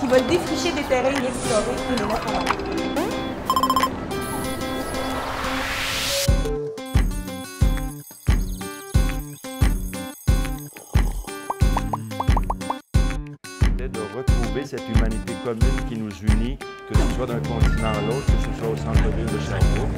veulent défricher des terrains inexplorés et les mettre en valeur. De retrouver cette humanité commune qui nous unit, que ce soit d'un continent à l'autre, que ce soit au centre-ville de Sherbrooke.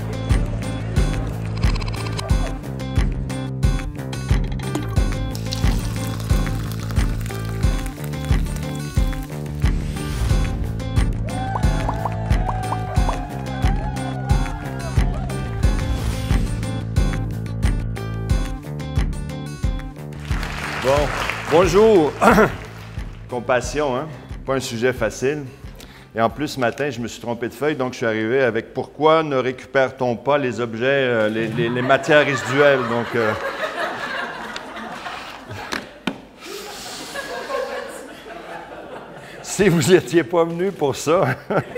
Bon, bonjour. Compassion, hein? Pas un sujet facile. Et en plus, ce matin, je me suis trompé de feuille, donc je suis arrivé avec « Pourquoi ne récupère-t-on pas les objets, les matières résiduelles? » Donc, si vous n'étiez pas venu pour ça...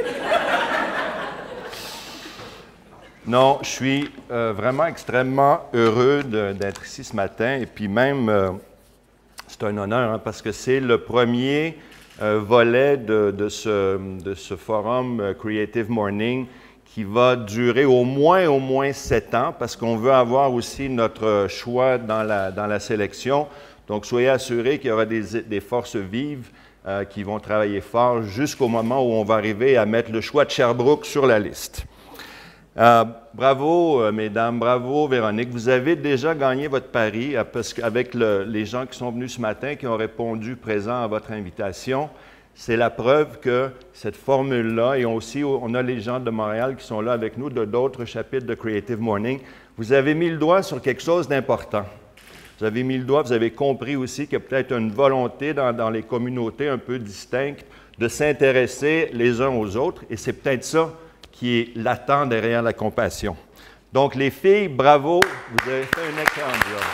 Non, je suis vraiment extrêmement heureux d'être ici ce matin, et puis même... c'est un honneur, hein, parce que c'est le premier volet de ce forum Creative Morning qui va durer au moins 7 ans, parce qu'on veut avoir aussi notre choix dans la sélection. Donc, soyez assurés qu'il y aura des forces vives qui vont travailler fort jusqu'au moment où on va arriver à mettre le choix de Sherbrooke sur la liste. Bravo, mesdames, bravo, Véronique. Vous avez déjà gagné votre pari avec les gens qui sont venus ce matin, qui ont répondu présent à votre invitation. C'est la preuve que cette formule-là, et aussi on a les gens de Montréal qui sont là avec nous, de d'autres chapitres de Creative Morning, vous avez mis le doigt sur quelque chose d'important. Vous avez mis le doigt, vous avez compris aussi qu'il y a peut-être une volonté dans les communautés un peu distinctes de s'intéresser les uns aux autres, et c'est peut-être ça qui est latent derrière la compassion. Donc, les filles, bravo, vous avez fait un excellent job.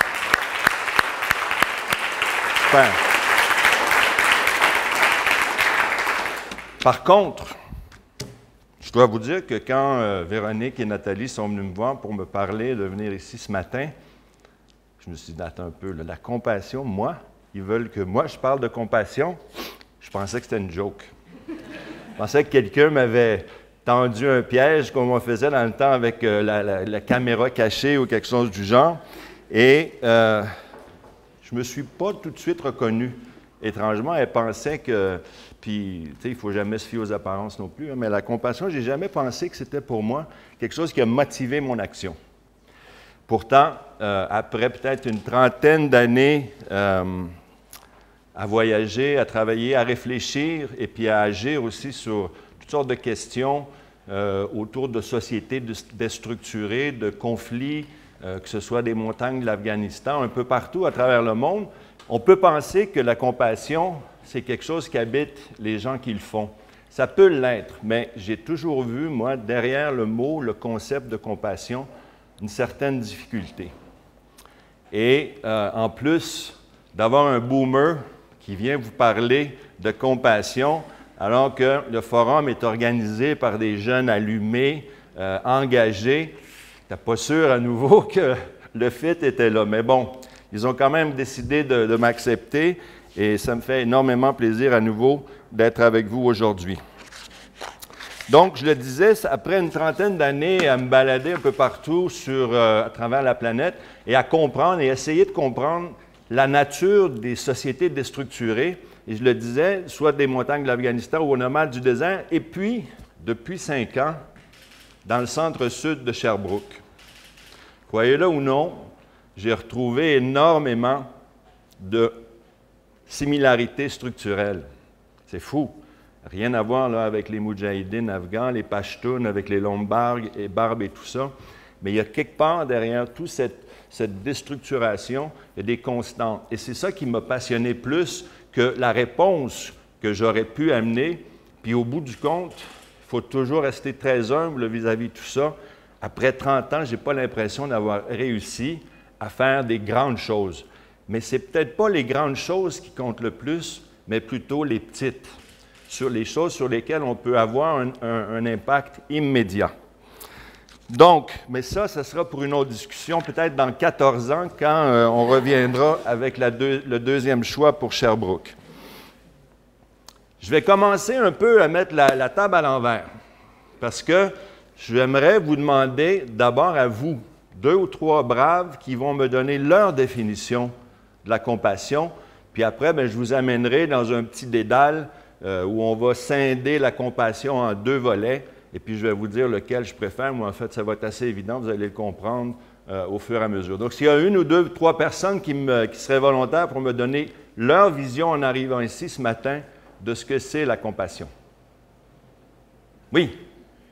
Super. Par contre, je dois vous dire que quand Véronique et Nathalie sont venues me voir pour me parler de venir ici ce matin, je me suis dit, attends un peu, là, la compassion, moi, ils veulent que moi je parle de compassion. Je pensais que c'était une joke. Je pensais que quelqu'un m'avait tendu un piège comme on faisait dans le temps avec la caméra cachée ou quelque chose du genre. Et je ne me suis pas tout de suite reconnu. Étrangement, elle pensait que... Puis, tu sais, il ne faut jamais se fier aux apparences non plus, hein, mais la compassion, je n'ai jamais pensé que c'était pour moi quelque chose qui a motivé mon action. Pourtant, après peut-être une trentaine d'années à voyager, à travailler, à réfléchir et puis à agir aussi sur toutes sortes de questions autour de sociétés déstructurées, de conflits, que ce soit des montagnes de l'Afghanistan, un peu partout à travers le monde, on peut penser que la compassion, c'est quelque chose qui habite les gens qui le font. Ça peut l'être, mais j'ai toujours vu, moi, derrière le mot, le concept de compassion, une certaine difficulté. Et en plus d'avoir un boomer qui vient vous parler de compassion, alors que le forum est organisé par des jeunes allumés, engagés. Je n'étais pas sûr à nouveau que le fit était là. Mais bon, ils ont quand même décidé de m'accepter et ça me fait énormément plaisir à nouveau d'être avec vous aujourd'hui. Donc, je le disais, après une trentaine d'années à me balader un peu partout à travers la planète et à comprendre et essayer de comprendre la nature des sociétés déstructurées, et je le disais, soit des montagnes de l'Afghanistan ou aux nomades du désert, et puis, depuis 5 ans, dans le centre-sud de Sherbrooke. Croyez-le ou non, j'ai retrouvé énormément de similarités structurelles. C'est fou. Rien à voir là, avec les Moudjahidines afghans, les Pashtuns, avec les Lombards et Barbes et tout ça. Mais il y a quelque part derrière toute cette déstructuration, il y a des constantes. Et c'est ça qui m'a passionné plus que la réponse que j'aurais pu amener. Puis au bout du compte, il faut toujours rester très humble vis-à-vis de tout ça. Après 30 ans, je n'ai pas l'impression d'avoir réussi à faire des grandes choses. Mais ce n'est peut-être pas les grandes choses qui comptent le plus, mais plutôt les petites, sur les choses sur lesquelles on peut avoir un impact immédiat. Donc, mais ça sera pour une autre discussion, peut-être dans 14 ans, quand on reviendra avec le deuxième choix pour Sherbrooke. Je vais commencer un peu à mettre la table à l'envers, parce que j'aimerais vous demander d'abord à vous, 2 ou 3 braves qui vont me donner leur définition de la compassion, puis après, bien, je vous amènerai dans un petit dédale où on va scinder la compassion en 2 volets, et puis je vais vous dire lequel je préfère. Moi, en fait, ça va être assez évident, vous allez le comprendre au fur et à mesure. Donc, s'il y a 1 ou 2 ou 3 personnes qui seraient volontaires pour me donner leur vision en arrivant ici ce matin de ce que c'est la compassion. Oui?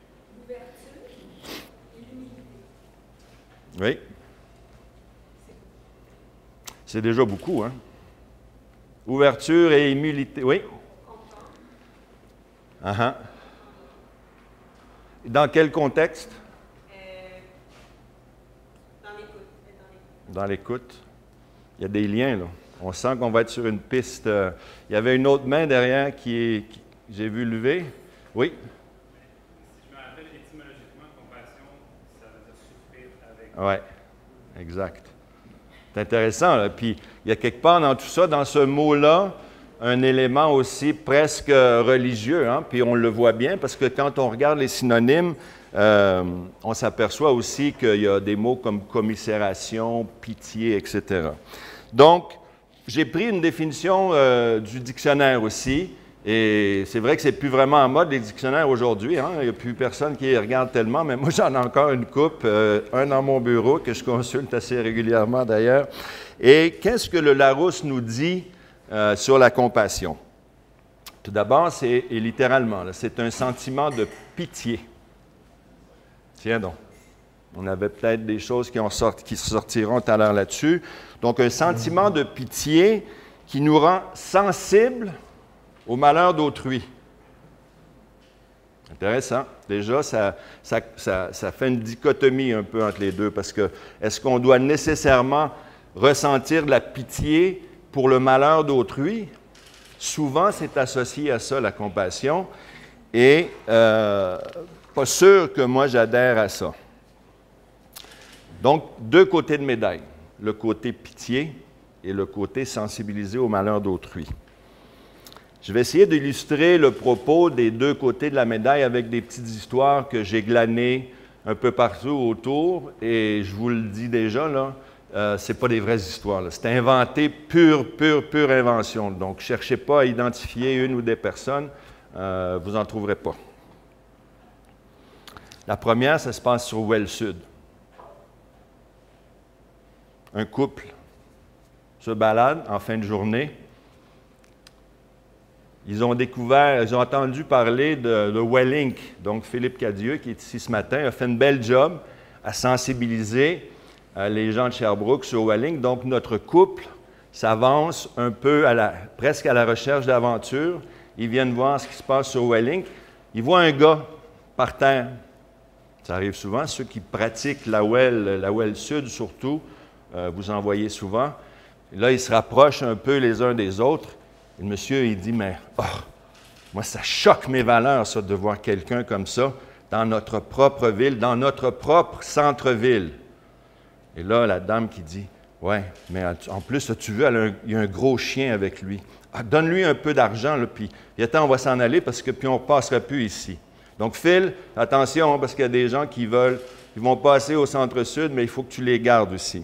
Oui. C'est déjà beaucoup, hein? Ouverture et humilité. Oui? Uh-huh. Dans quel contexte? Dans l'écoute. Il y a des liens, là. On sent qu'on va être sur une piste. Il y avait une autre main derrière qui j'ai vu lever. Oui? Si je me rappelle étymologiquement, compassion, ça veut dire souffrir avec. Oui, exact. C'est intéressant, là. Puis, il y a quelque part dans tout ça, dans ce mot-là, un élément aussi presque religieux, hein? Puis on le voit bien, parce que quand on regarde les synonymes, on s'aperçoit aussi qu'il y a des mots comme commisération, pitié, etc. Donc, j'ai pris une définition du dictionnaire aussi, et c'est vrai que c'est plus vraiment en mode les dictionnaires aujourd'hui, hein? Il n'y a plus personne qui les regarde tellement, mais moi j'en ai encore une coupe, un dans mon bureau que je consulte assez régulièrement d'ailleurs. Et qu'est-ce que le Larousse nous dit sur la compassion? Tout d'abord, c'est, et littéralement, c'est un sentiment de pitié. Tiens donc. On avait peut-être des choses qui sortiront tout à l'heure là-dessus. Donc, un sentiment de pitié qui nous rend sensibles au malheur d'autrui. Intéressant. Déjà, ça fait une dichotomie un peu entre les deux, parce que est-ce qu'on doit nécessairement ressentir de la pitié pour le malheur d'autrui? Souvent, c'est associé à ça, la compassion, et pas sûr que moi j'adhère à ça. Donc, 2 côtés de médaille, le côté pitié et le côté sensibilisé au malheur d'autrui. Je vais essayer d'illustrer le propos des 2 côtés de la médaille avec des petites histoires que j'ai glanées un peu partout autour, et je vous le dis déjà, là, ce n'est pas des vraies histoires. C'est inventé, pure invention. Donc, ne cherchez pas à identifier une ou des personnes, vous n'en trouverez pas. La première, ça se passe sur Wells Sud. Un couple se balade en fin de journée. Ils ont entendu parler de Wellink. Donc, Philippe Cadieux, qui est ici ce matin, a fait une belle job à sensibiliser les gens de Sherbrooke sur Wellink. Donc, notre couple s'avance un peu presque à la recherche d'aventure. Ils viennent voir ce qui se passe sur Wellink. Ils voient un gars par terre. Ça arrive souvent. Ceux qui pratiquent la Well Sud surtout, vous en voyez souvent. Et là, ils se rapprochent un peu les uns des autres. Et le monsieur, il dit, mais moi, ça choque mes valeurs, ça, de voir quelqu'un comme ça dans notre propre ville, dans notre propre centre-ville. Et là, la dame qui dit, ouais, mais en plus, as-tu vu, il y a un gros chien avec lui. Ah, donne-lui un peu d'argent, là, puis attends, on va s'en aller parce que puis on ne passera plus ici. Donc, Phil, attention, parce qu'il y a des gens qui vont passer au centre-sud, mais il faut que tu les gardes aussi.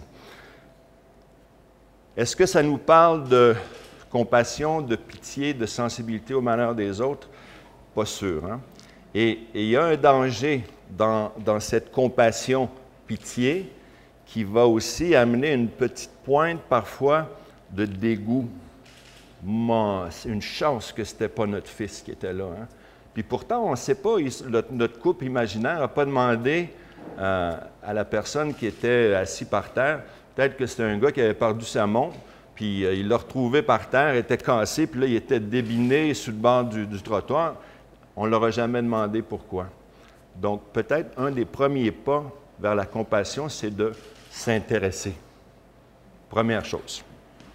Est-ce que ça nous parle de compassion, de pitié, de sensibilité au malheur des autres? Pas sûr, hein? Et il y a un danger dans cette compassion, pitié, qui va aussi amener une petite pointe parfois de dégoût. C'est une chance que ce n'était pas notre fils qui était là, hein? Puis pourtant, on ne sait pas, notre couple imaginaire n'a pas demandé à la personne qui était assise par terre. Peut-être que c'était un gars qui avait perdu sa montre, puis il l'a retrouvé par terre, il était cassé, puis là, il était débiné sur le bord du trottoir. On ne leur a jamais demandé pourquoi. Donc, peut-être un des premiers pas vers la compassion, c'est de s'intéresser. Première chose.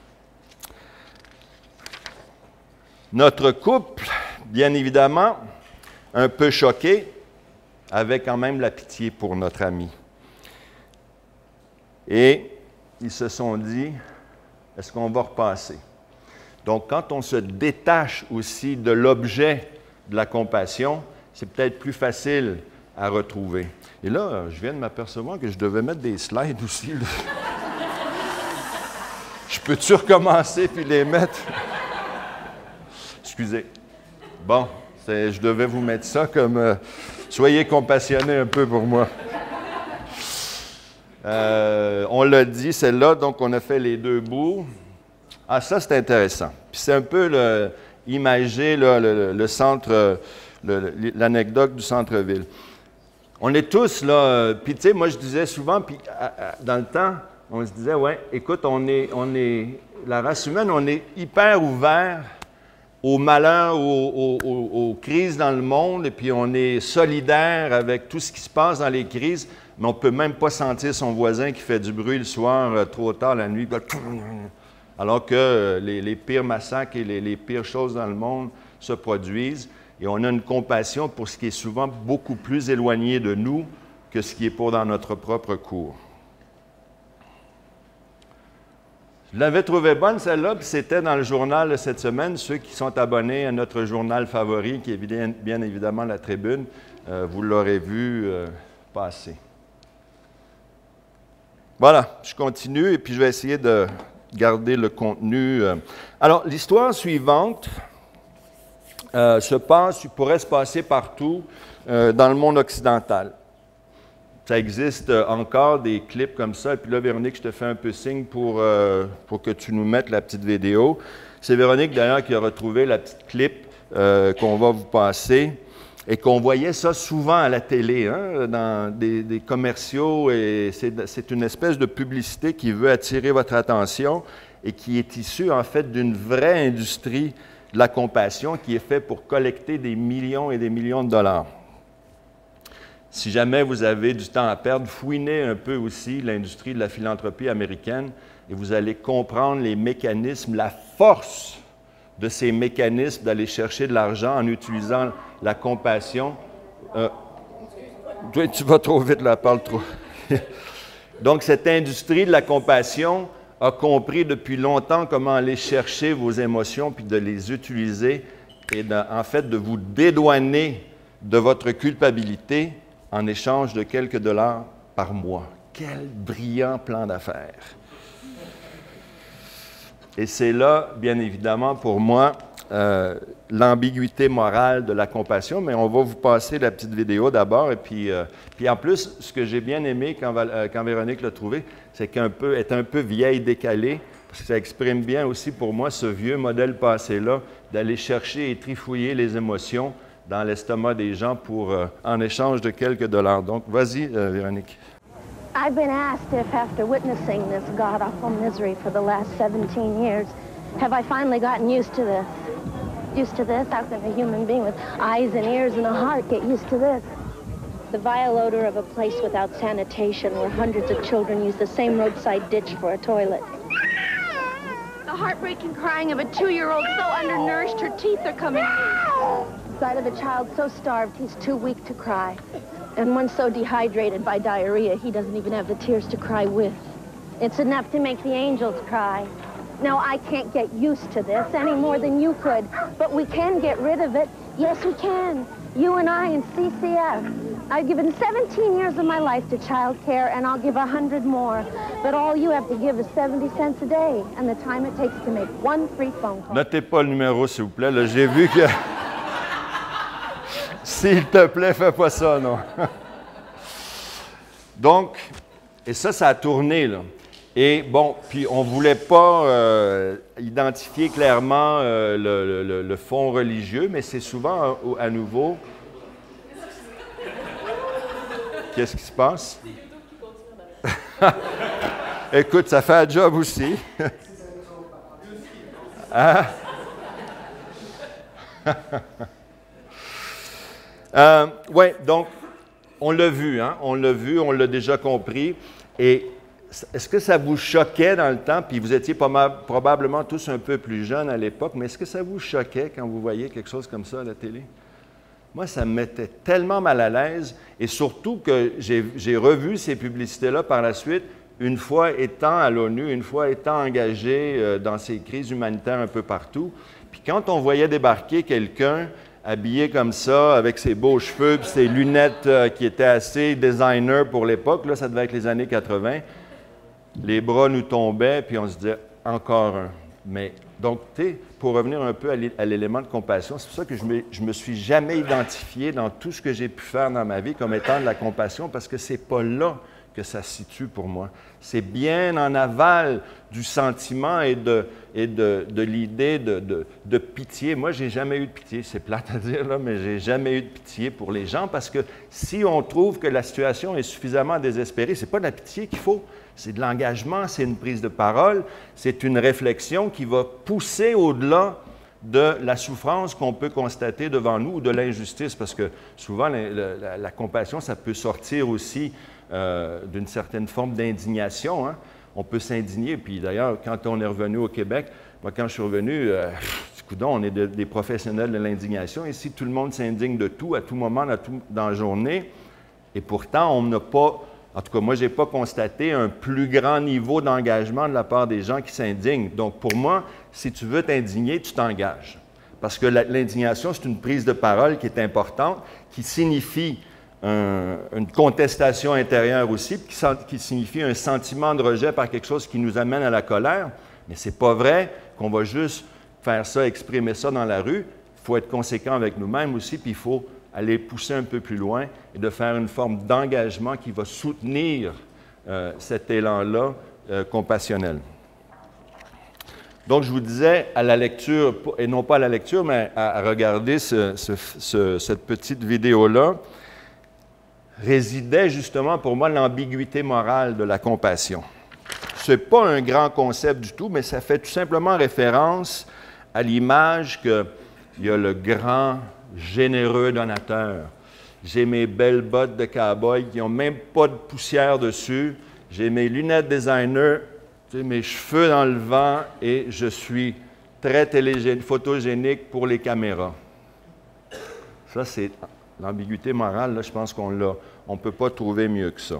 Notre couple, bien évidemment, un peu choqué, avait quand même la pitié pour notre ami. Et ils se sont dit, est-ce qu'on va repasser? Donc, quand on se détache aussi de l'objet de la compassion, c'est peut-être plus facile à retrouver. Et là, je viens de m'apercevoir que je devais mettre des slides aussi. Là. Je peux-tu recommencer puis les mettre? Excusez. Bon, je devais vous mettre ça comme... soyez compassionnés un peu pour moi. On l'a dit, celle-là, donc on a fait les deux bouts. Ah, ça, c'est intéressant. Puis c'est un peu imagé le centre, l'anecdote du centre-ville. On est tous là, puis tu sais, moi je disais souvent, puis dans le temps, on se disait, ouais, écoute, la race humaine, on est hyper ouvert aux malheurs, aux crises dans le monde, et puis on est solidaire avec tout ce qui se passe dans les crises, mais on ne peut même pas sentir son voisin qui fait du bruit le soir, trop tard la nuit, alors que les pires massacres et les pires choses dans le monde se produisent. Et on a une compassion pour ce qui est souvent beaucoup plus éloigné de nous que ce qui est pour dans notre propre cour. Je l'avais trouvée bonne, celle-là, puis c'était dans le journal de cette semaine. Ceux qui sont abonnés à notre journal favori, qui est bien évidemment La Tribune, vous l'aurez vu passer. Voilà, je continue et puis je vais essayer de garder le contenu. Alors, l'histoire suivante pourrait se passer partout dans le monde occidental. Ça existe encore des clips comme ça. Et puis là, Véronique, je te fais un peu signe pour que tu nous mettes la petite vidéo. C'est Véronique, d'ailleurs, qui a retrouvé la petite clip qu'on va vous passer et qu'on voyait ça souvent à la télé, hein, dans des commerciaux. Et c'est une espèce de publicité qui veut attirer votre attention et qui est issue, en fait, d'une vraie industrie de la compassion qui est faite pour collecter des millions et des millions de dollars. Si jamais vous avez du temps à perdre, fouinez un peu aussi l'industrie de la philanthropie américaine et vous allez comprendre les mécanismes, la force de ces mécanismes d'aller chercher de l'argent en utilisant la compassion. Tu vas trop vite, là, parle trop. Donc, cette industrie de la compassion a compris depuis longtemps comment aller chercher vos émotions puis de les utiliser et en fait de vous dédouaner de votre culpabilité en échange de quelques dollars par mois. Quel brillant plan d'affaires! Et c'est là, bien évidemment, pour moi, l'ambiguïté morale de la compassion, mais on va vous passer la petite vidéo d'abord. Et puis en plus, ce que j'ai bien aimé quand Véronique l'a trouvé, c'est qu'elle est un peu vieille, décalée, parce que ça exprime bien aussi pour moi ce vieux modèle passé-là, d'aller chercher et trifouiller les émotions dans l'estomac des gens en échange de quelques dollars. Donc, vas-y, Véronique. I've been asked if after witnessing this god-awful misery for the last 17 years, have I finally gotten used to this? Used to this? How can a human being with eyes and ears and a heart get used to this? The vile odor of a place without sanitation where hundreds of children use the same roadside ditch for a toilet. The heartbreaking crying of a 2-year-old so undernourished her teeth are coming through. The sight of a child so starved he's too weak to cry. And one so dehydrated by diarrhea he doesn't even have the tears to cry with. It's enough to make the angels cry. Now, I can't get used to this any more than you could, but we can get rid of it. Yes, we can. You and I and CCF. I've given 17 years of my life to child care, and I'll give 100 more. But all you have to give is 70 cents a day, and the time it takes to make one free phone call. Notez pas le numéro, s'il vous plaît. Là, j'ai vu que... S'il te plaît, fais pas ça, non. Donc, et ça a tourné, là. Et bon, puis on ne voulait pas identifier clairement le fond religieux, mais c'est souvent à nouveau... Qu'est-ce qui se passe? Écoute, ça fait un job aussi. Hein? Oui, donc, on l'a vu, hein? On l'a déjà compris. Et est-ce que ça vous choquait dans le temps, puis vous étiez probablement tous un peu plus jeunes à l'époque, mais est-ce que ça vous choquait quand vous voyez quelque chose comme ça à la télé? Moi, ça me mettait tellement mal à l'aise, et surtout que j'ai revu ces publicités-là par la suite, une fois étant à l'ONU, une fois étant engagé dans ces crises humanitaires un peu partout, puis quand on voyait débarquer quelqu'un habillé comme ça, avec ses beaux cheveux, puis ses lunettes qui étaient assez designer pour l'époque, là, ça devait être les années 80, les bras nous tombaient, puis on se disait « encore un ». Mais donc, tu sais, pour revenir un peu à l'élément de compassion, c'est pour ça que je me suis jamais identifié dans tout ce que j'ai pu faire dans ma vie comme étant de la compassion, parce que c'est pas là que ça se situe pour moi. C'est bien en aval du sentiment et de l'idée de pitié. Moi, j'ai jamais eu de pitié, c'est plate à dire, là, mais j'ai jamais eu de pitié pour les gens, parce que si on trouve que la situation est suffisamment désespérée, c'est pas de la pitié qu'il faut, c'est de l'engagement, c'est une prise de parole, c'est une réflexion qui va pousser au-delà de la souffrance qu'on peut constater devant nous ou de l'injustice, parce que souvent, la compassion, ça peut sortir aussi d'une certaine forme d'indignation. Hein? On peut s'indigner, puis d'ailleurs, quand on est revenu au Québec, moi, quand je suis revenu, coudonc, on est des professionnels de l'indignation. Ici, tout le monde s'indigne de tout, à tout moment, dans la journée, et pourtant, on n'a pas... En tout cas, moi, je n'ai pas constaté un plus grand niveau d'engagement de la part des gens qui s'indignent. Donc, pour moi, si tu veux t'indigner, tu t'engages. Parce que l'indignation, c'est une prise de parole qui est importante, qui signifie une contestation intérieure aussi, qui signifie un sentiment de rejet par quelque chose qui nous amène à la colère. Mais ce n'est pas vrai qu'on va juste faire ça, exprimer ça dans la rue. Il faut être conséquent avec nous-mêmes aussi, puis il faut aller pousser un peu plus loin et de faire une forme d'engagement qui va soutenir cet élan-là compassionnel. Donc, je vous disais, à la lecture, et non pas à la lecture, mais à regarder cette petite vidéo-là, résidait justement pour moi l'ambiguïté morale de la compassion. Ce n'est pas un grand concept du tout, mais ça fait tout simplement référence à l'image qu'il y a le grand généreux donateur. J'ai mes belles bottes de cow-boy qui n'ont même pas de poussière dessus. J'ai mes lunettes designer, mes cheveux dans le vent et je suis très photogénique pour les caméras. Ça, c'est l'ambiguïté morale, là, je pense qu'on l'a. On ne peut pas trouver mieux que ça.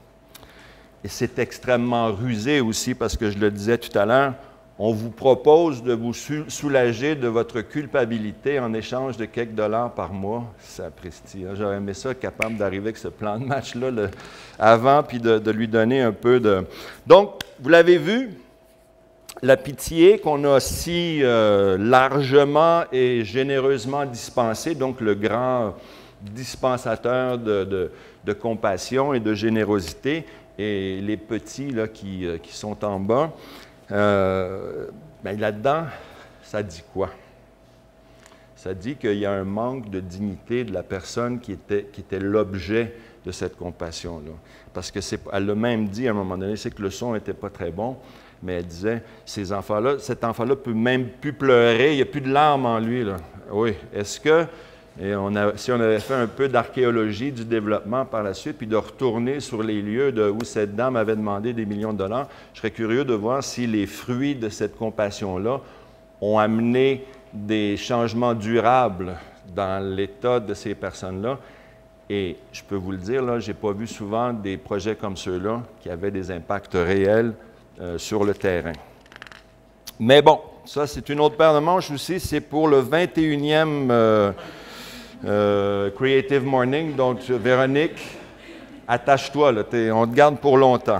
Et c'est extrêmement rusé aussi parce que je le disais tout à l'heure, on vous propose de vous soulager de votre culpabilité en échange de quelques dollars par mois. Sapristi, hein? J'aurais aimé ça, capable d'arriver avec ce plan de match-là avant, puis de lui donner un peu de... Donc, vous l'avez vu, la pitié qu'on a si largement et généreusement dispensée, donc le grand dispensateur de compassion et de générosité, et les petits là, qui sont en bas, bien là-dedans, ça dit quoi? Ça dit qu'il y a un manque de dignité de la personne qui était l'objet de cette compassion-là. Parce qu'elle l'a même dit à un moment donné, c'est que le son n'était pas très bon, mais elle disait, cet enfant-là ne peut même plus pleurer, il n'y a plus de larmes en lui. Là. Oui, est-ce que... Et si on avait fait un peu d'archéologie du développement par la suite, puis de retourner sur les lieux où cette dame avait demandé des millions de dollars, je serais curieux de voir si les fruits de cette compassion-là ont amené des changements durables dans l'état de ces personnes-là. Et je peux vous le dire, là, je n'ai pas vu souvent des projets comme ceux-là qui avaient des impacts réels sur le terrain. Mais bon, ça, c'est une autre paire de manches aussi. C'est pour le 21e... Creative Morning. Donc, Véronique, attache-toi, là, on te garde pour longtemps.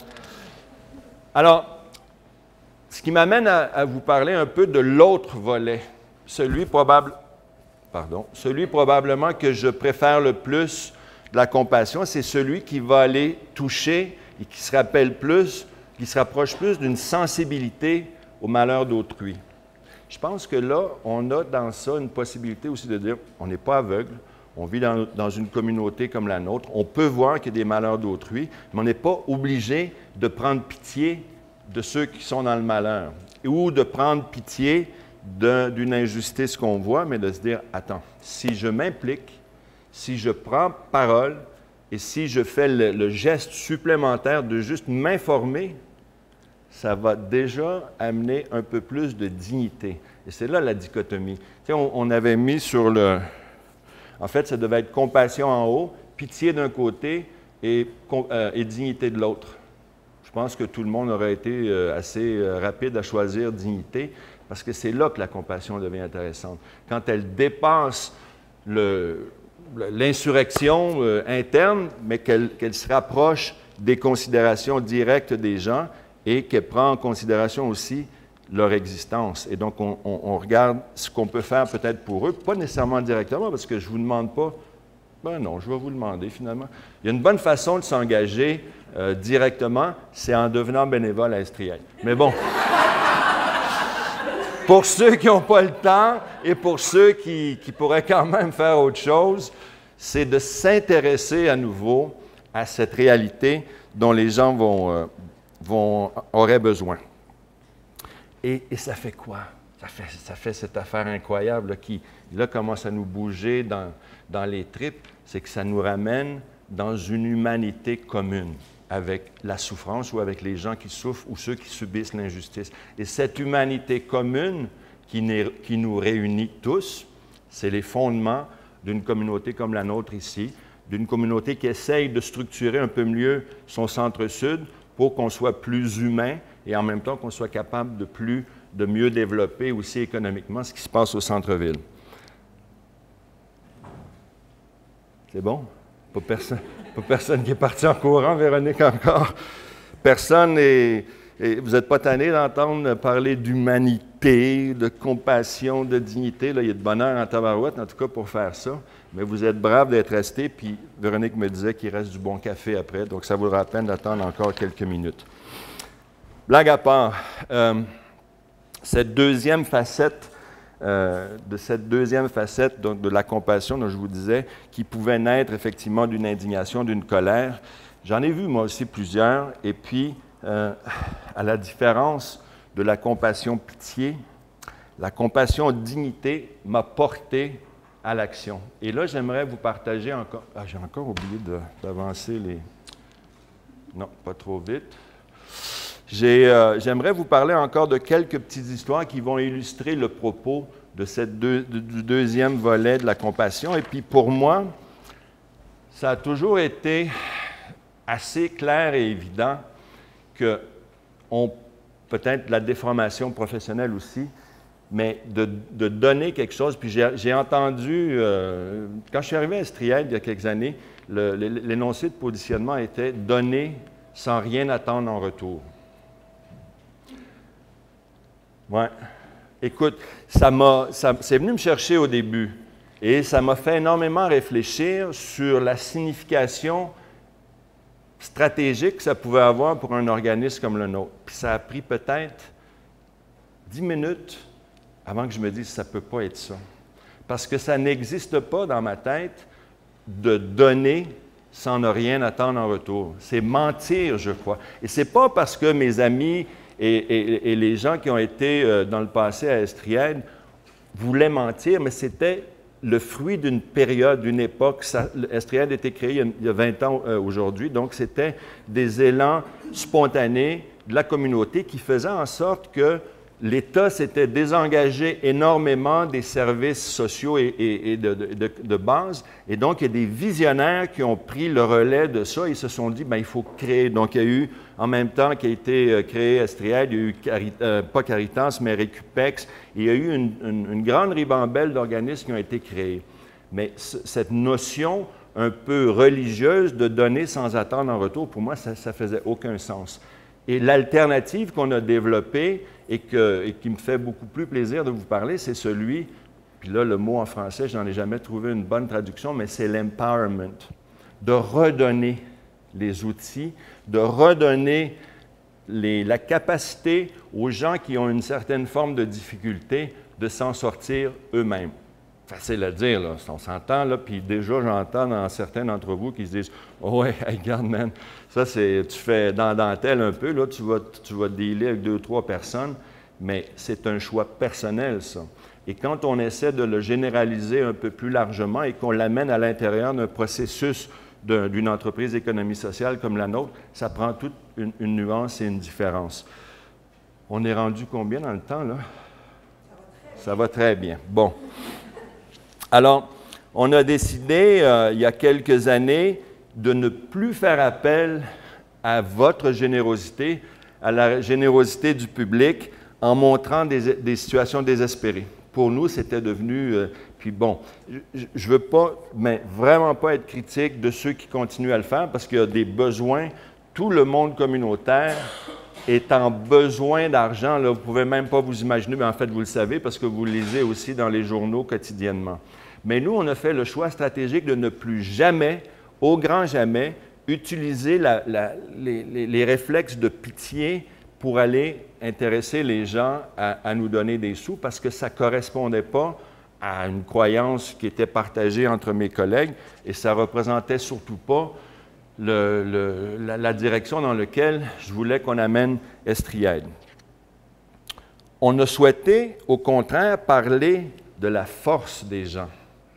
Alors, ce qui m'amène à vous parler un peu de l'autre volet, celui probablement que je préfère le plus de la compassion, c'est celui qui va aller toucher et qui se rapproche plus d'une sensibilité au malheur d'autrui. Je pense que là, on a dans ça une possibilité aussi de dire, on n'est pas aveugle, on vit dans une communauté comme la nôtre, on peut voir qu'il y a des malheurs d'autrui, mais on n'est pas obligé de prendre pitié de ceux qui sont dans le malheur, ou de prendre pitié d'une injustice qu'on voit, mais de se dire, attends, si je m'implique, si je prends parole, et si je fais le geste supplémentaire de juste m'informer, ça va déjà amener un peu plus de dignité. Et c'est là la dichotomie. Tu sais, on avait mis sur le... En fait, ça devait être compassion en haut, pitié d'un côté et dignité de l'autre. Je pense que tout le monde aurait été assez rapide à choisir dignité, parce que c'est là que la compassion devient intéressante. Quand elle dépasse l'insurrection interne, mais qu'elle se rapproche des considérations directes des gens et qu'elle prend en considération aussi leur existence. Et donc, on regarde ce qu'on peut faire peut-être pour eux, pas nécessairement directement, parce que je ne vous demande pas. Ben non, je vais vous le demander finalement. Il y a une bonne façon de s'engager directement, c'est en devenant bénévole à Estriel. Mais bon, pour ceux qui n'ont pas le temps et pour ceux qui pourraient quand même faire autre chose, c'est de s'intéresser à nouveau à cette réalité dont les gens auraient besoin. Et ça fait quoi? Ça fait cette affaire incroyable là, qui là, commence à nous bouger dans les tripes, c'est que ça nous ramène dans une humanité commune avec la souffrance ou avec les gens qui souffrent ou ceux qui subissent l'injustice. Et cette humanité commune qui nous réunit tous, c'est les fondements d'une communauté comme la nôtre ici, d'une communauté qui essaye de structurer un peu mieux son centre-sud pour qu'on soit plus humain et en même temps qu'on soit capable de mieux développer aussi économiquement ce qui se passe au centre-ville. C'est bon? Pas personne qui est parti en courant, Véronique, encore. Personne n'est... Vous n'êtes pas tanné d'entendre parler d'humanité, de compassion, de dignité. Là, il y a de bonheur en tabarouette, en tout cas, pour faire ça. Mais vous êtes brave d'être resté, puis Véronique me disait qu'il reste du bon café après, donc ça vaudra la peine d'attendre encore quelques minutes. Blague à part, cette deuxième facette donc, de la compassion dont je vous disais, qui pouvait naître effectivement d'une indignation, d'une colère, j'en ai vu moi aussi plusieurs, et puis à la différence de la compassion pitié, la compassion dignité m'a porté à l'action. Et là, j'aimerais vous partager encore... Ah, j'ai encore oublié d'avancer les... Non, pas trop vite. J'aimerais vous parler encore de quelques petites histoires qui vont illustrer le propos de du deuxième volet de la compassion. Et puis pour moi, ça a toujours été assez clair et évident que peut-être la déformation professionnelle aussi, mais de donner quelque chose. Puis j'ai entendu, quand je suis arrivé à Estriel il y a quelques années, l'énoncé de positionnement était « donner sans rien attendre en retour ». Oui. Écoute, c'est venu me chercher au début et ça m'a fait énormément réfléchir sur la signification stratégique que ça pouvait avoir pour un organisme comme le nôtre. Puis ça a pris peut-être 10 minutes avant que je me dise « ça ne peut pas être ça ». Parce que ça n'existe pas dans ma tête de donner sans ne rien attendre en retour. C'est mentir, je crois. Et ce n'est pas parce que mes amis et les gens qui ont été dans le passé à Estriel voulaient mentir, mais c'était le fruit d'une période, d'une époque. Estriel a été créé il y a 20 ans aujourd'hui, donc c'était des élans spontanés de la communauté qui faisaient en sorte que l'État s'était désengagé énormément des services sociaux et de base. Et donc, il y a des visionnaires qui ont pris le relais de ça et se sont dit, bien, il faut créer. Donc, il y a eu, en même temps qu'a été créé Estriel, il y a eu, pas Caritas, mais Récupex. Il y a eu une grande ribambelle d'organismes qui ont été créés. Mais cette notion un peu religieuse de donner sans attendre en retour, pour moi, ça ne faisait aucun sens. Et l'alternative qu'on a développée et qui me fait beaucoup plus plaisir de vous parler, c'est celui, puis là, le mot en français, je n'en ai jamais trouvé une bonne traduction, mais c'est l'empowerment, de redonner les outils, de redonner la capacité aux gens qui ont une certaine forme de difficulté de s'en sortir eux-mêmes. Facile à dire, là, on s'entend, là, puis déjà, j'entends dans certains d'entre vous qui se disent « Oh ouais, hey, regarde, man, ça, tu fais dans dentelle un peu, là, tu vas dealer avec 2-3 personnes, mais c'est un choix personnel, ça. Et quand on essaie de le généraliser un peu plus largement et qu'on l'amène à l'intérieur d'un processus d'une entreprise d'économie sociale comme la nôtre, ça prend toute une nuance et une différence. On est rendu combien dans le temps, là? Ça va très bien. Bon. Alors, on a décidé, il y a quelques années, de ne plus faire appel à votre générosité, à la générosité du public, en montrant des situations désespérées. Pour nous, c'était devenu... puis bon, je ne veux pas, mais vraiment pas être critique de ceux qui continuent à le faire, parce qu'il y a des besoins. Tout le monde communautaire est en besoin d'argent. Vous ne pouvez même pas vous imaginer, mais en fait, vous le savez, parce que vous le lisez aussi dans les journaux quotidiennement. Mais nous, on a fait le choix stratégique de ne plus jamais, au grand jamais, utiliser les réflexes de pitié pour aller intéresser les gens à nous donner des sous, parce que ça ne correspondait pas à une croyance qui était partagée entre mes collègues, et ça ne représentait surtout pas la direction dans laquelle je voulais qu'on amène Estriade. On a souhaité, au contraire, parler de la force des gens.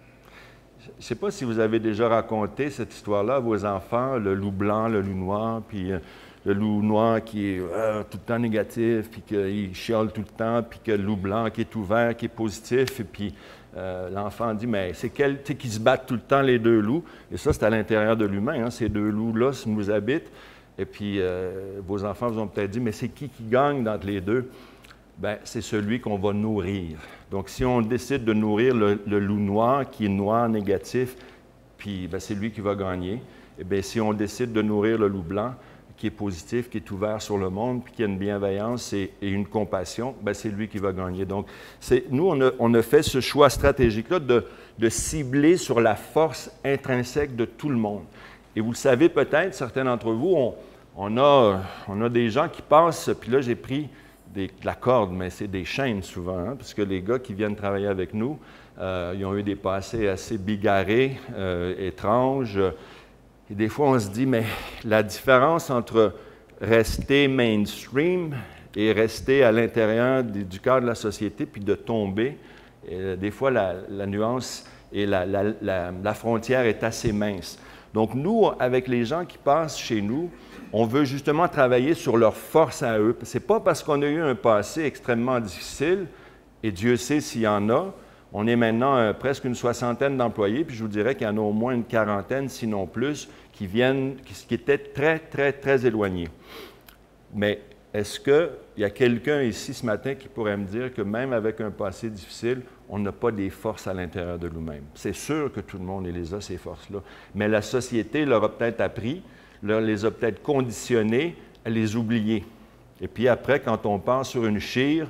Je ne sais pas si vous avez déjà raconté cette histoire-là à vos enfants, le loup blanc, le loup noir, puis le loup noir qui est tout le temps négatif, puis qu'il chiale tout le temps, puis que le loup blanc qui est ouvert, qui est positif, et puis l'enfant dit, mais c'est qui se battent tout le temps, les deux loups? Et ça, c'est à l'intérieur de l'humain, hein, ces deux loups-là nous habitent. Et puis, vos enfants vous ont peut-être dit, mais c'est qui gagne entre les deux? Bien, c'est celui qu'on va nourrir. Donc, si on décide de nourrir le loup noir, qui est noir, négatif, puis c'est lui qui va gagner. Et bien, si on décide de nourrir le loup blanc, qui est positif, qui est ouvert sur le monde, puis qui a une bienveillance et une compassion, bien, c'est lui qui va gagner. Donc, nous, on a fait ce choix stratégique-là de cibler sur la force intrinsèque de tout le monde. Et vous le savez peut-être, certains d'entre vous, on a des gens qui passent, puis là, j'ai pris de la corde, mais c'est des chaînes souvent, hein, parce que les gars qui viennent travailler avec nous, ils ont eu des passés assez bigarrés, étranges. Et des fois, on se dit, mais la différence entre rester mainstream et rester à l'intérieur du cadre de la société, puis de tomber, des fois, la nuance et la frontière est assez mince. Donc, nous, avec les gens qui passent chez nous, on veut justement travailler sur leur force à eux. Ce n'est pas parce qu'on a eu un passé extrêmement difficile, et Dieu sait s'il y en a. On est maintenant presque une soixantaine d'employés, puis je vous dirais qu'il y en a au moins une quarantaine, sinon plus, qui étaient très, très, très éloignés. Mais est-ce qu'il y a quelqu'un ici ce matin qui pourrait me dire que même avec un passé difficile, on n'a pas des forces à l'intérieur de nous-mêmes? C'est sûr que tout le monde les a, ces forces-là. Mais la société leur a peut-être appris, les a peut-être conditionnés à les oublier. Et puis après, quand on pense sur une chire,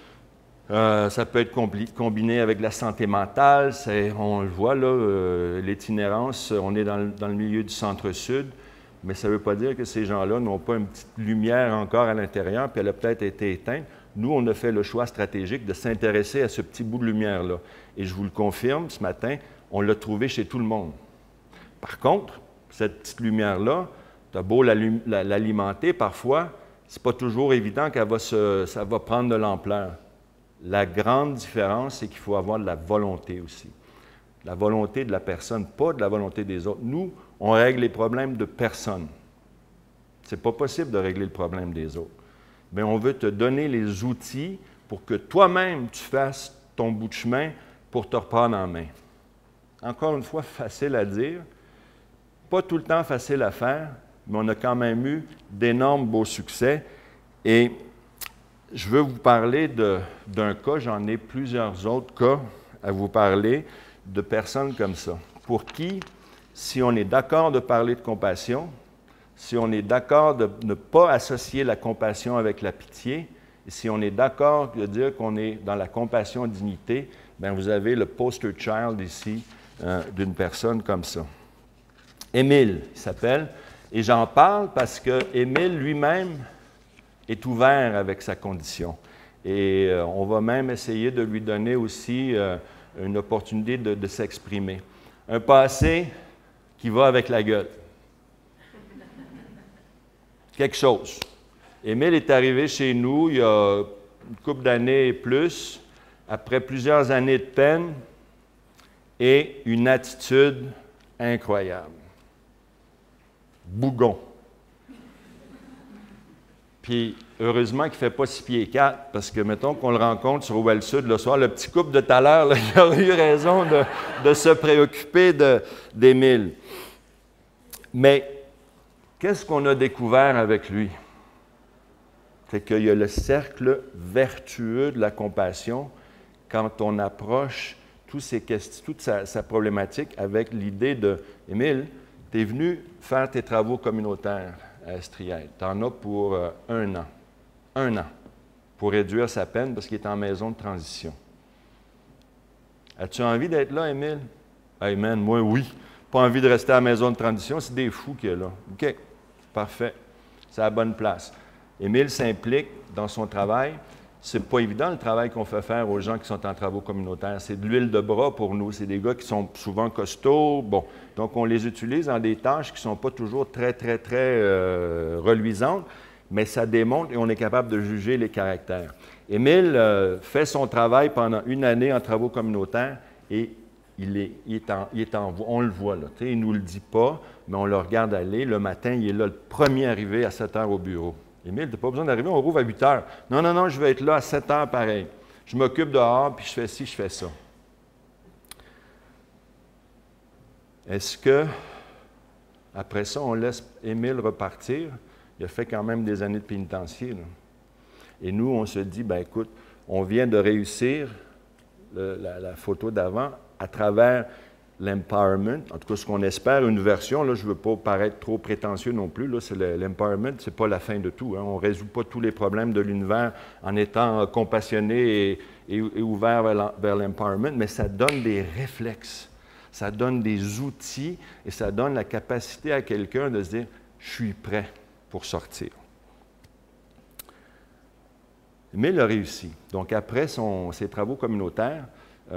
ça peut être combiné avec la santé mentale, on le voit là, l'itinérance, on est dans le milieu du centre-sud, mais ça ne veut pas dire que ces gens-là n'ont pas une petite lumière encore à l'intérieur, puis elle a peut-être été éteinte. Nous, on a fait le choix stratégique de s'intéresser à ce petit bout de lumière-là. Et je vous le confirme, ce matin, on l'a trouvé chez tout le monde. Par contre, cette petite lumière-là, tu as beau l'alimenter parfois, ce n'est pas toujours évident ça va prendre de l'ampleur. La grande différence, c'est qu'il faut avoir de la volonté aussi. La volonté de la personne, pas de la volonté des autres. Nous, on règle les problèmes de personne. Ce n'est pas possible de régler le problème des autres. Mais on veut te donner les outils pour que toi-même, tu fasses ton bout de chemin pour te reprendre en main. Encore une fois, facile à dire, pas tout le temps facile à faire, mais on a quand même eu d'énormes beaux succès. Et je veux vous parler d'un cas, j'en ai plusieurs autres cas à vous parler, de personnes comme ça, pour qui, si on est d'accord de parler de compassion, si on est d'accord de ne pas associer la compassion avec la pitié, et si on est d'accord de dire qu'on est dans la compassion dignité, bien vous avez le poster child ici d'une personne comme ça. Émile, il s'appelle, et j'en parle parce que Émile lui-même est ouvert avec sa condition. Et on va même essayer de lui donner aussi une opportunité de s'exprimer. Un passé qui va avec la gueule. Quelque chose. Émile est arrivé chez nous il y a une couple d'années et plus, après plusieurs années de peine et une attitude incroyable. Bougon. Puis, heureusement qu'il ne fait pas 6 pieds 4, parce que, mettons qu'on le rencontre sur Ouel-Sud le soir, le petit couple de tout à l'heure, il aurait eu raison de se préoccuper d'Émile. Mais Qu'est-ce qu'on a découvert avec lui? C'est qu'il y a le cercle vertueux de la compassion quand on approche toute sa problématique avec l'idée de « Émile, tu es venu faire tes travaux communautaires à Estriède. Tu en as pour 1 an. 1 an pour réduire sa peine parce qu'il est en maison de transition. As-tu envie d'être là, Émile? Hey man, moi, oui. Pas envie de rester à la maison de transition, c'est des fous qu'il y a là. OK, parfait. C'est à la bonne place. Émile s'implique dans son travail. C'est pas évident le travail qu'on fait faire aux gens qui sont en travaux communautaires. C'est de l'huile de bras pour nous. C'est des gars qui sont souvent costauds. Bon, donc on les utilise dans des tâches qui ne sont pas toujours très reluisantes, mais ça démontre et on est capable de juger les caractères. Émile fait son travail pendant 1 année en travaux communautaires et il est en voie. On le voit là. Il ne nous le dit pas, mais on le regarde aller. Le matin, il est là, le premier arrivé à 7 heures au bureau. Émile, tu n'as pas besoin d'arriver, on rouvre à 8 heures. Non, non, non, je vais être là à 7 heures pareil. Je m'occupe dehors, puis je fais ci, je fais ça. Est-ce que, après ça, on laisse Émile repartir? Il a fait quand même des années de pénitencier, là. Et nous, on se dit, bien écoute, on vient de réussir la photo d'avant à travers l'empowerment, en tout cas ce qu'on espère, une version, là, je ne veux pas paraître trop prétentieux non plus, là, c'est l'empowerment, ce n'est pas la fin de tout. Hein. On ne résout pas tous les problèmes de l'univers en étant compassionné et ouvert vers l'empowerment, mais ça donne des réflexes, ça donne des outils et ça donne la capacité à quelqu'un de se dire « je suis prêt pour sortir ». Mais il a réussi. Donc après ses travaux communautaires,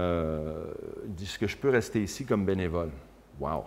il dit, est-ce que je peux rester ici comme bénévole? Wow!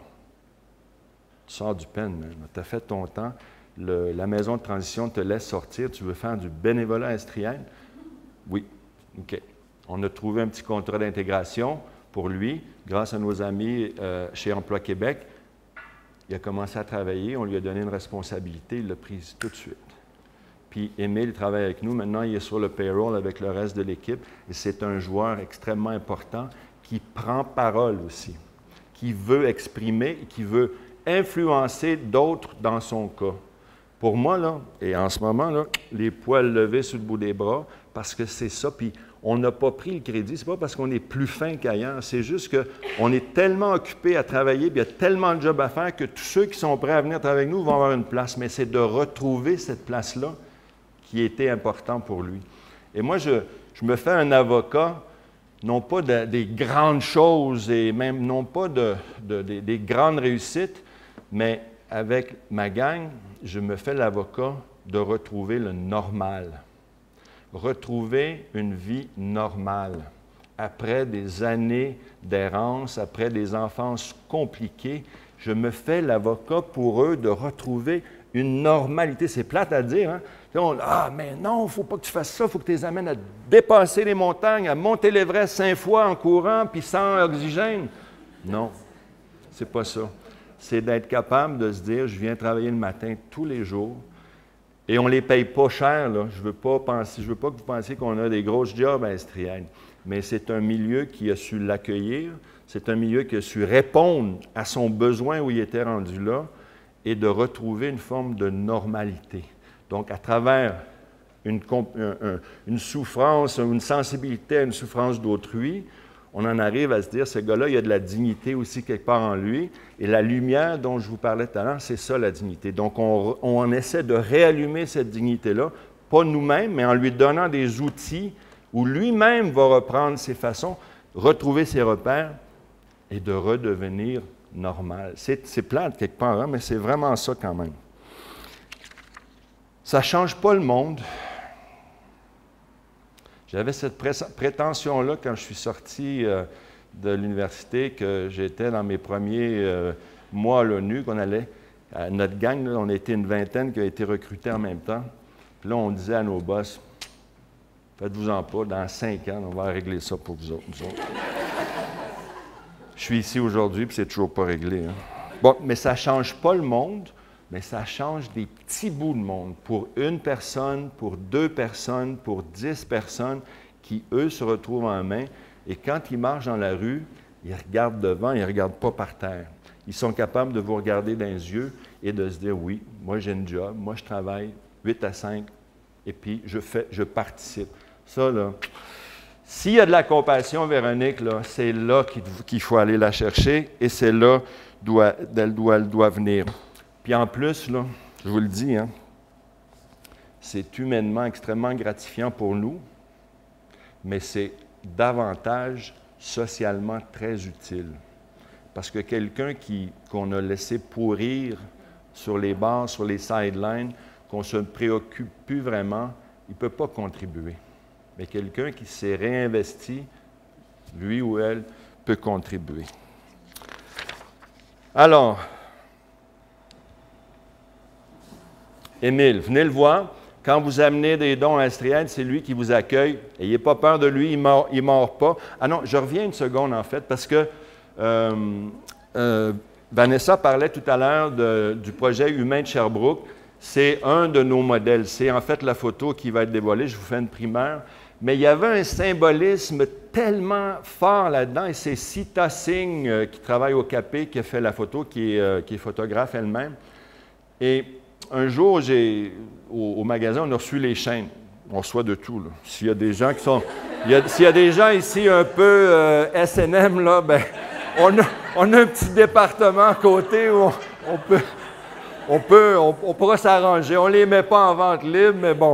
Tu sors du pen, tu as fait ton temps, la maison de transition te laisse sortir, tu veux faire du bénévolat à Estriède? Oui. OK. On a trouvé un petit contrat d'intégration pour lui, grâce à nos amis chez Emploi Québec. Il a commencé à travailler, on lui a donné une responsabilité, il l'a prise tout de suite. Puis Émile travaille avec nous. Maintenant, il est sur le payroll avec le reste de l'équipe. Et c'est un joueur extrêmement important qui prend parole aussi, qui veut exprimer, qui veut influencer d'autres dans son cas. Pour moi, là, et en ce moment, là, les poils levés sur le bout des bras, parce que c'est ça. Puis on n'a pas pris le crédit. Ce n'est pas parce qu'on est plus fin qu'ailleurs. C'est juste qu'on est tellement occupé à travailler, puis il y a tellement de jobs à faire que tous ceux qui sont prêts à venir travailler avec nous vont avoir une place. Mais c'est de retrouver cette place-là qui était important pour lui. Et moi, je me fais un avocat, non pas des grandes choses et même non pas des grandes réussites, mais avec ma gang, je me fais l'avocat de retrouver le normal. Retrouver une vie normale. Après des années d'errance, après des enfances compliquées, je me fais l'avocat pour eux de retrouver une normalité. C'est plate à dire, hein? Mais non, il ne faut pas que tu fasses ça, il faut que tu les amènes à dépasser les montagnes, à monter l'Everest 5 fois en courant, puis sans oxygène. Non, c'est pas ça. C'est d'être capable de se dire, je viens travailler le matin tous les jours, et on ne les paye pas cher, là. Je ne veux pas que vous pensiez qu'on a des grosses jobs à Estriède, mais c'est un milieu qui a su l'accueillir, c'est un milieu qui a su répondre à son besoin où il était rendu là, et de retrouver une forme de normalité. Donc, à travers une souffrance, une sensibilité à une souffrance d'autrui, on en arrive à se dire, ce gars-là, il y a de la dignité aussi quelque part en lui. Et la lumière dont je vous parlais tout à l'heure, c'est ça la dignité. Donc, on essaie de réallumer cette dignité-là, pas nous-mêmes, mais en lui donnant des outils où lui-même va reprendre ses façons, retrouver ses repères et de redevenir normal. C'est plate quelque part, hein, mais c'est vraiment ça quand même. Ça ne change pas le monde. J'avais cette prétention-là quand je suis sorti de l'université, que j'étais dans mes premiers mois à l'ONU, qu'on allait, notre gang, là, on était une vingtaine qui a été recrutée en même temps. Puis là, on disait à nos boss, faites-vous-en pas, dans 5 ans, on va régler ça pour vous autres. Je suis ici aujourd'hui, puis c'est toujours pas réglé. Hein. Bon, mais ça ne change pas le monde, mais ça change des petits bouts de monde pour une personne, pour 2 personnes, pour 10 personnes qui, eux, se retrouvent en main. Et quand ils marchent dans la rue, Ils regardent devant, ils ne regardent pas par terre. Ils sont capables de vous regarder dans les yeux et de se dire, oui, moi j'ai une job, moi je travaille 8 à 5, et puis je participe. Ça, là, s'il y a de la compassion, Véronique, là, c'est là qu'il faut aller la chercher, et c'est là d'elle doit venir. Puis en plus, là, je vous le dis, hein, c'est humainement extrêmement gratifiant pour nous, mais c'est davantage socialement très utile. Parce que quelqu'un qu'on a laissé pourrir sur les bords, sur les sidelines, qu'on ne se préoccupe plus vraiment, il ne peut pas contribuer. Mais quelqu'un qui s'est réinvesti, lui ou elle, peut contribuer. Alors, Émile, venez le voir. Quand vous amenez des dons à Estriade, c'est lui qui vous accueille. N'ayez pas peur de lui, il ne mord pas. Ah non, je reviens une seconde en fait, parce que Vanessa parlait tout à l'heure du projet Humain de Sherbrooke. C'est un de nos modèles. C'est en fait la photo qui va être dévoilée. Je vous fais une primeur. Mais il y avait un symbolisme tellement fort là-dedans, et c'est Sita Singh, qui travaille au Capé, qui a fait la photo, qui est photographe elle-même. Et un jour, au magasin, on a reçu les chaînes. On reçoit de tout, là. S'il y a des gens qui sont... S'il y a des gens ici un peu S&M, là, ben, on a un petit département à côté où on pourra s'arranger. On ne les met pas en vente libre, mais bon.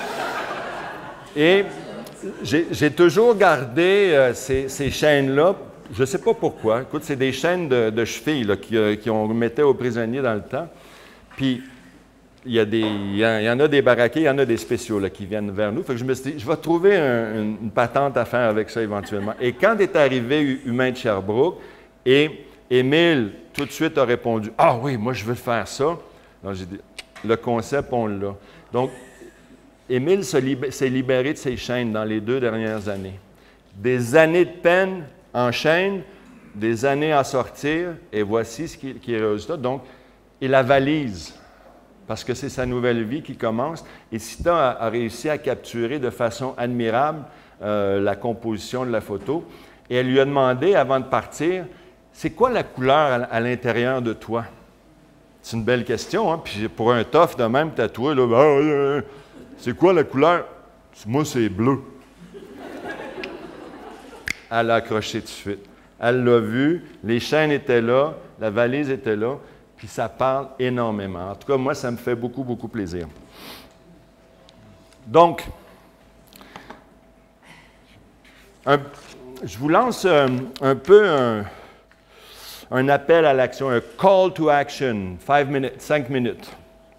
Et j'ai toujours gardé ces chaînes-là. Je ne sais pas pourquoi. Écoute, c'est des chaînes de chevilles là, qu'on mettait aux prisonniers dans le temps. Puis, il y en a des baraqués, il y en a des spéciaux là, qui viennent vers nous. Fait que je me suis dit, je vais trouver une patente à faire avec ça éventuellement. Et quand est arrivé Humain de Sherbrooke, et Émile, tout de suite, a répondu, « Ah oui, moi, je veux faire ça. » Donc, j'ai dit, le concept, on l'a. Donc, Émile s'est libéré de ses chaînes dans les 2 dernières années. Des années de peine en chaîne, des années à sortir, et voici ce qui est le résultat. Donc, et la valise, parce que c'est sa nouvelle vie qui commence. Et Sita a réussi à capturer de façon admirable la composition de la photo. Et elle lui a demandé, avant de partir, c'est quoi la couleur à l'intérieur de toi? C'est une belle question, hein? Puis pour un tough de même tatoué, là, c'est quoi la couleur? Moi, c'est bleu. Elle a accroché tout de suite. Elle l'a vu, les chaînes étaient là, la valise était là, puis ça parle énormément. En tout cas, moi, ça me fait beaucoup, beaucoup plaisir. Donc, je vous lance un peu un appel à l'action, un call to action, 5 minutes.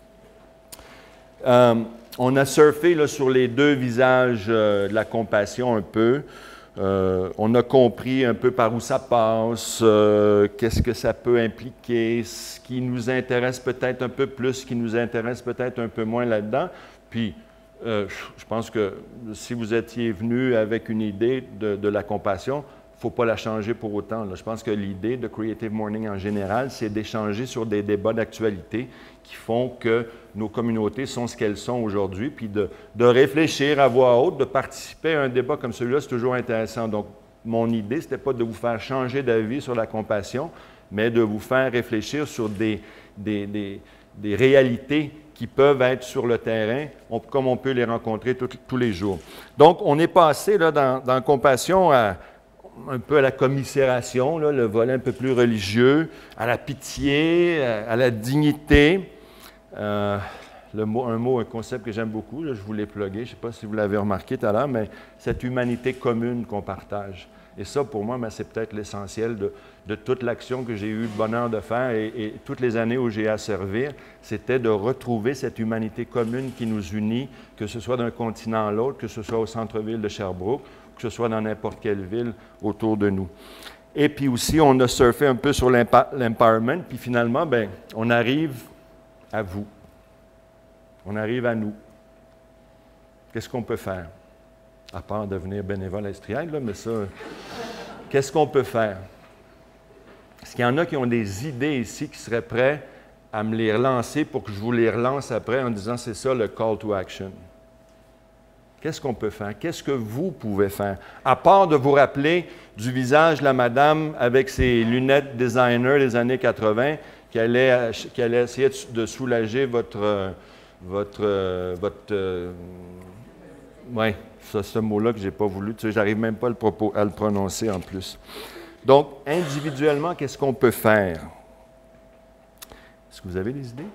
On a surfé là, sur les 2 visages de la compassion un peu. On a compris un peu par où ça passe, qu'est-ce que ça peut impliquer, ce qui nous intéresse peut-être un peu plus, ce qui nous intéresse peut-être un peu moins là-dedans. Puis, je pense que si vous étiez venu avec une idée de la compassion, il ne faut pas la changer pour autant. Là. Je pense que l'idée de Creative Morning en général, c'est d'échanger sur des débats d'actualité qui font que nos communautés sont ce qu'elles sont aujourd'hui, puis de réfléchir à voix haute, de participer à un débat comme celui-là, c'est toujours intéressant. Donc, mon idée, ce n'était pas de vous faire changer d'avis sur la compassion, mais de vous faire réfléchir sur des réalités qui peuvent être sur le terrain, comme on peut les rencontrer tous les jours. Donc, on est passé là, dans Compassion un peu à la commisération, là, le volet un peu plus religieux, à la pitié, à la dignité. Un concept que j'aime beaucoup, là, je vous l'ai plugué, je ne sais pas si vous l'avez remarqué tout à l'heure, mais cette humanité commune qu'on partage. Et ça, pour moi, c'est peut-être l'essentiel de toute l'action que j'ai eu le bonheur de faire et toutes les années où j'ai à servir, c'était de retrouver cette humanité commune qui nous unit, que ce soit d'un continent à l'autre, que ce soit au centre-ville de Sherbrooke, que ce soit dans n'importe quelle ville autour de nous. Et puis aussi, on a surfé un peu sur l'empowerment, puis finalement, bien, on arrive à vous. On arrive à nous. Qu'est-ce qu'on peut faire? À part devenir bénévole à Estriade, là, mais ça, qu'est-ce qu'on peut faire? Est-ce qu'il y en a qui ont des idées ici qui seraient prêts à me les relancer pour que je vous les relance après en disant c'est ça le call to action? Qu'est-ce qu'on peut faire? Qu'est-ce que vous pouvez faire? À part de vous rappeler du visage de la madame avec ses lunettes designer des années 80 qui allait essayer de soulager oui, c'est ce mot-là que je n'ai pas voulu. Tu sais, j'arrive même pas à le prononcer en plus. Donc, individuellement, qu'est-ce qu'on peut faire? Est-ce que vous avez des idées?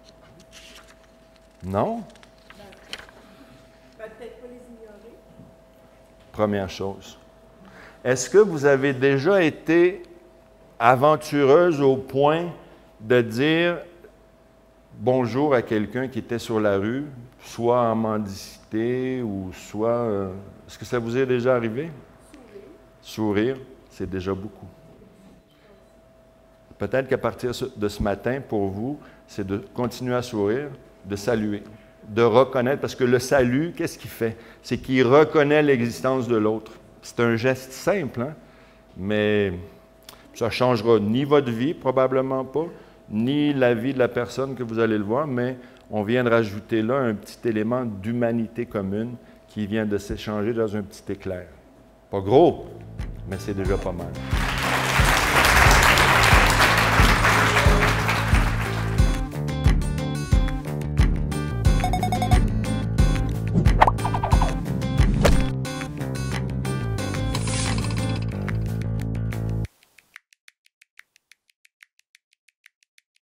Non? Peut-être pas les ignorer. Première chose. Est-ce que vous avez déjà été aventureuse au point de dire bonjour à quelqu'un qui était sur la rue, soit en mendicité ou soit... est-ce que ça vous est déjà arrivé? Sourire, c'est déjà beaucoup. Peut-être qu'à partir de ce matin, pour vous, c'est de continuer à sourire, de saluer, de reconnaître, parce que le salut, qu'est-ce qu'il fait? C'est qu'il reconnaît l'existence de l'autre. C'est un geste simple, hein? Mais ça ne changera ni votre vie, probablement pas, ni la vie de la personne que vous allez le voir, mais on vient de rajouter là un petit élément d'humanité commune qui vient de s'échanger dans un petit éclair. Pas gros, mais c'est déjà pas mal.